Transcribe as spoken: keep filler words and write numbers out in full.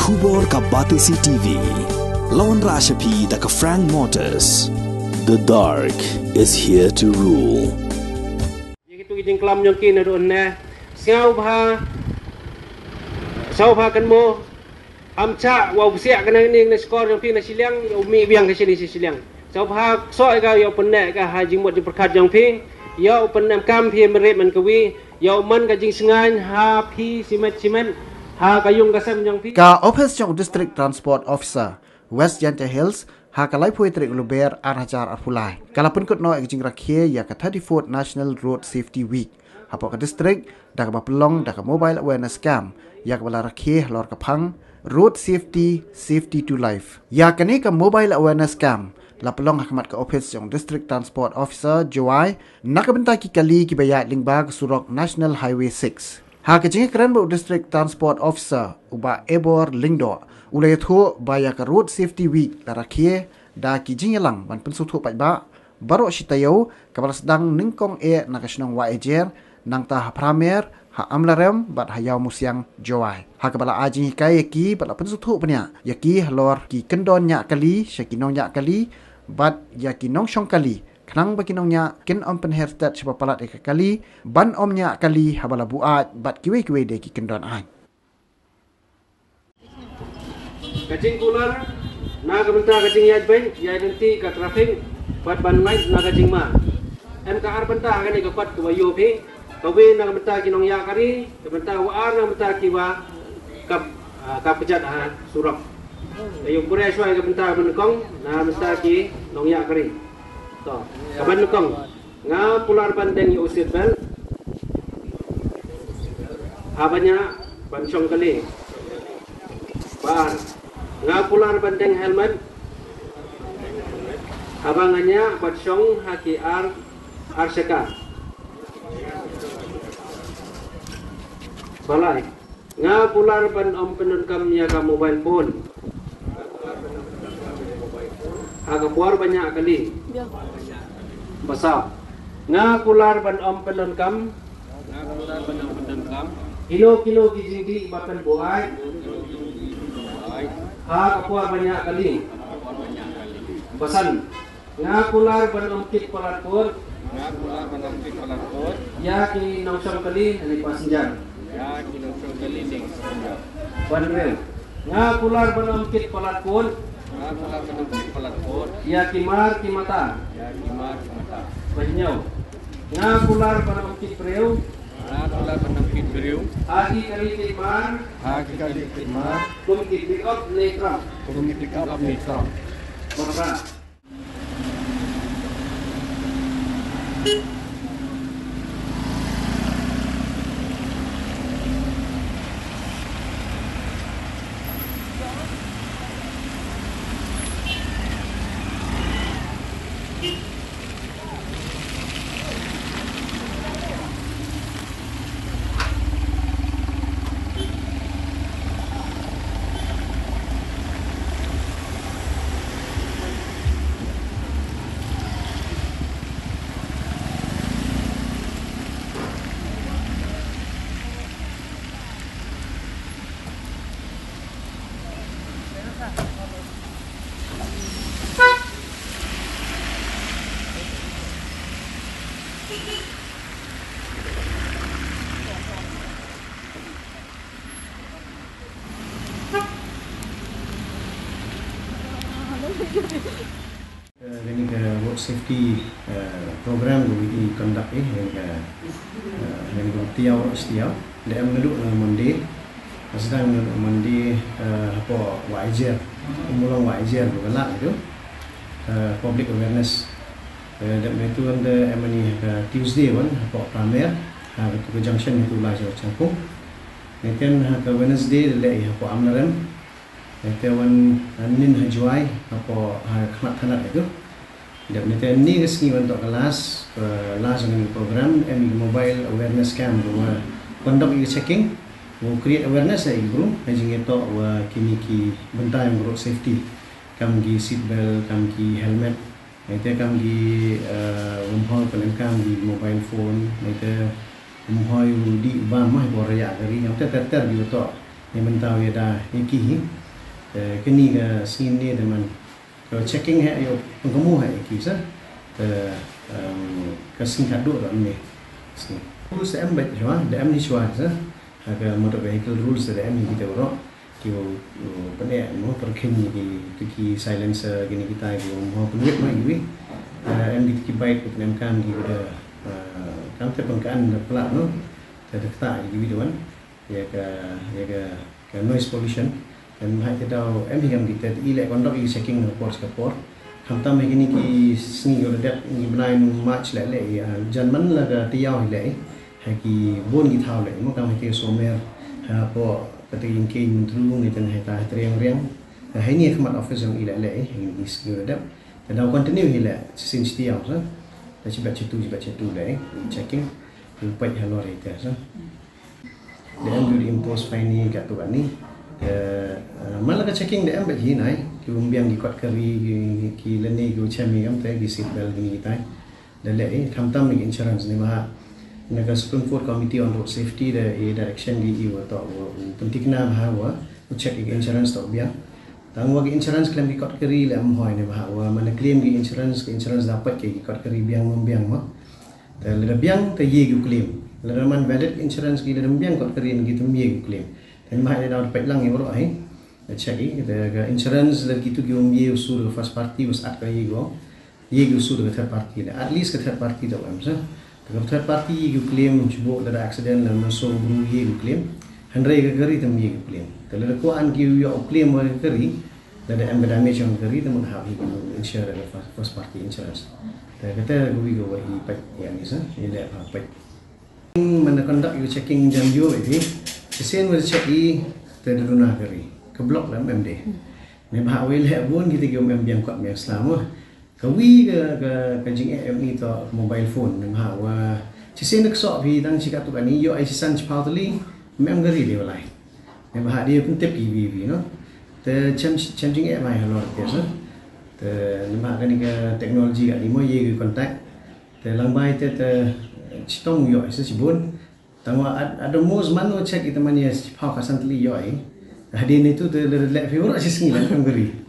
Khubor ka Batesi T V. Lawan Rashapi da ka Frank Motors. The dark is here to rule. Itu kijing kelam yang kini doon na siaw ba siaw ba kan mo amca wa usia kan ni na skor yang pina siliang umi biang ke sini siliang siaw ba so ka yo penne ka haji mod di perkat yang pi yo penam kam pi merit man kawi yo man ka jing sengan ha pi simet simen ha kayung kasam yang pi ka office yang district transport officer West Yanta Hills ha kalai poetrik luber arhajar arpulai kalapun kut no jing rakhie ya ka thirty-fourth National Road Safety Week hapo ka district da ka pelong da ka mobile awareness camp ya ka bala rakhie lor ka phang road safety safety to life ya kani ka mobile awareness camp la pelong hakmat ka office yang district transport officer Joai nakabenta ki kali ki baya lingbag surok National Highway six ha ka jing kran bo district transport officer uba ebor lingdo ulai thu baya ka road safety week la rakhie da ki jing lang ban pensu thu pai ba baro sitayo kabal sedang ningkong e nakasnong wa ejer nang ta pramer ha amlarem bat hayau musyang Joai ha kabala aji kai ki bala pensu thu pnya yaki lor ki kendon nya kali syakinong nya kali bat yaki nong shong kali khnang bakinong nya ken om pen hairstyle sipa palat ek kali ban om nya kali habala buat bat kiwe kiwe de ki kendon ai kacing kular na kabenta kacing yaj ben yaj nanti ka traffic bat ban mai na kacing ma em ka ar benta kan ka pat ka wayo phi kawe na kabenta kinong ya kari kabenta wa ar na kabenta kiwa kap ka pejat ha surap ayung pure swai kabenta ban kong na mesta ki nong ya kari to kaban kong nga pular bandeng yu usit bel habanya ban song kali bar nga pular bandeng helmet abangannya batsong haki ar arseka balai nga pular ban om penunkam ya ka mobile phone aga puar banyak kali basa nga pular ban om penunkam nga pular ban om penunkam kilo kilo gigi bakan buai ha kapuar banyak kali pesan nga pular ban kit palatpur nga pular ban kit palatpur ya ki nausam kali ani passenger ya ki nausam kali ning passenger ban rel nga pular ban kit palatpur nga pular ban kit palatpur ya ki mar ki mata ya ki mar ki mata banyaw nga pular ban kit preu nga pular ban kit preu agi kali kit mar agi kali kit mar kum kit pick up netra kum pick up netra Maka ini ke road safety uh, program yang conduct eh yang ke uh, yang tiaw setiap dia menuduk dengan Monday sedang menuduk Monday apa wajar mulai wajar bergelak itu uh, public awareness dan itu ada emani ke Tuesday kan apa pramer ke ke junction itu lah jauh campur mungkin ke Wednesday lagi apa amlaran itu wan nin hajuai apa khanak-khanak itu dan itu ni kesini untuk kelas kelas dengan program emi mobile awareness camp rumah conduct ini checking mau create awareness saya guru hanya itu wa kini ki bentai road safety kam gi seat belt kam gi helmet itu kam gi umhol pelan kam gi mobile phone itu umhol di bamah boraya dari yang ter ter di itu ni mentau ya dah iki kini ke sini teman kalau checking hai yo pengkamu hai iki sa ke ke singkat dulu kan ni sini rules em baik jua em ni jua sa ke motor vehicle rules em ni kita orang kio pandai mau perken ni ki silencer gini kita kio mau penuh mai gini em di ki baik kita kan kio dah kan terpengkan pelak no terdekat gitu kan ya ke ya ke ke noise pollution dan hai kita em hingam kita ilek kondok i checking report report hamtam begini ki sni ko dak ni benai march le le janman la ga tiaw le hai ki bon ki thau le mo kam ki somer ha po keting ki mentru ni ten hai ta triang riang hai ni khmat office yang ilek le ni is ko dak dan continue hile sin tiaw sa ta cibat cetu cibat cetu le checking lupa halor itu sa dan juga impose fine ni kat tu kan ni malah ke checking dia ambil hi nai ki umbiang gi kot kari ki leni ki chami kam te gi seat belt ni kita dan le eh tham-tam ni insurance ni mah naga Supreme Court Committee on Road Safety the direction gi i wa to pentingna ha wa check insurance to biang tang wa gi insurance claim gi kot kari le am hoi ni mah wa mana claim gi insurance gi insurance dapat ki kot kari biang membiang mah te le biang te ye gi claim le man valid insurance gi le biang kot kari gi tum ye gi claim dan mah ada dapat lang yang orang eh check ini the insurance lagi tu gium ye usul first party us at kai go ye usul ke third party at least ke third party tu am sa ke third party you claim cubo ada accident dan so bru ye claim handrai ke kari tem ye claim kalau ko an give you claim ke kari ada am damage yang kari tem ha hi insure the first party insurance ta kata go go wa i pat yang ni sa ile ha pat mana conduct you checking jam yo ini Sesen boleh cek i terduna kari ke blok lah M D. Ni bah awal le pun kita gom M biang kuat biang selama. Kawi ke ke ke jing M ni to mobile phone ni bah wa sesen nak sok pi tang sikat tu kan ni yo ai sisan chpau tali mem gari dia lai. Ni bah dia pun tep I V V no. Te chem chem jing M ai halor biasa. Te ni bah kan ni ke teknologi kat limo ye ke kontak. Te lambai te te chitong yo ai sesibun tangwa ada mus mano check itu mania pau kasan teli yoi hadin itu tu le le favorite sih ngilang kan geri